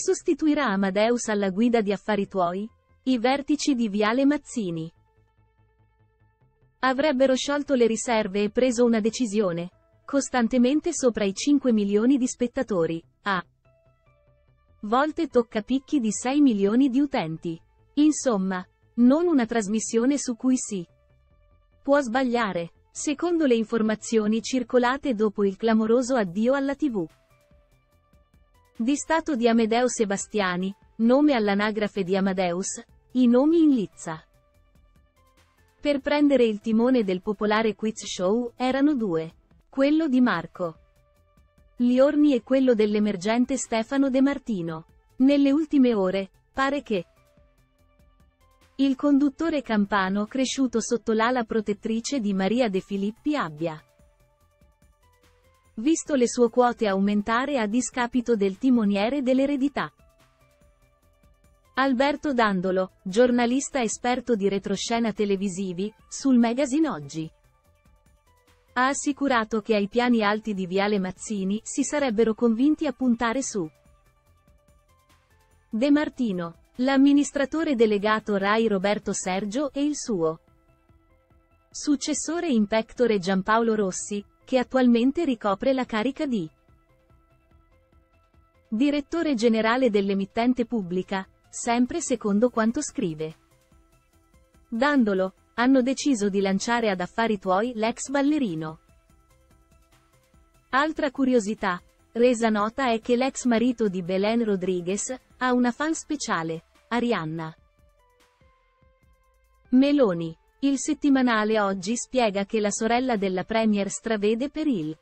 sostituirà Amadeus alla guida di Affari Tuoi? I vertici di Viale Mazzini avrebbero sciolto le riserve e preso una decisione. Costantemente sopra i 5 milioni di spettatori, a volte tocca picchi di 6 milioni di utenti. Insomma, non una trasmissione su cui si può sbagliare, secondo le informazioni circolate dopo il clamoroso addio alla TV di Stato di Amedeo Sebastiani, nome all'anagrafe di Amadeus, i nomi in lizza per prendere il timone del popolare quiz show erano due. Quello di Marco Liorni e quello dell'emergente Stefano De Martino. Nelle ultime ore, pare che il conduttore campano cresciuto sotto l'ala protettrice di Maria De Filippi abbia visto le sue quote aumentare a discapito del timoniere dell'eredità. Alberto Dandolo, giornalista esperto di retroscena televisivi, sul Magazine Oggi, ha assicurato che ai piani alti di Viale Mazzini si sarebbero convinti a puntare su De Martino, l'amministratore delegato Rai Roberto Sergio e il suo successore in pectore Giampaolo Rossi, che attualmente ricopre la carica di direttore generale dell'emittente pubblica, sempre secondo quanto scrive Dandolo. Hanno deciso di lanciare ad Affari Tuoi l'ex ballerino. Altra curiosità, resa nota, è che l'ex marito di Belén Rodriguez ha una fan speciale, Arianna Meloni. Il settimanale Oggi spiega che la sorella della premier stravede per il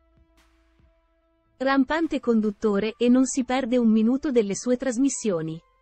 rampante conduttore e non si perde un minuto delle sue trasmissioni.